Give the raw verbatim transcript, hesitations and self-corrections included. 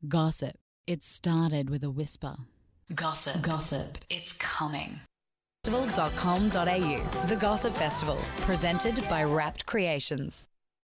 Gossip. It started with a whisper. Gossip. Gossip. It's coming. festival dot com dot a u. The Gossip Festival, presented by Wrapped Creations.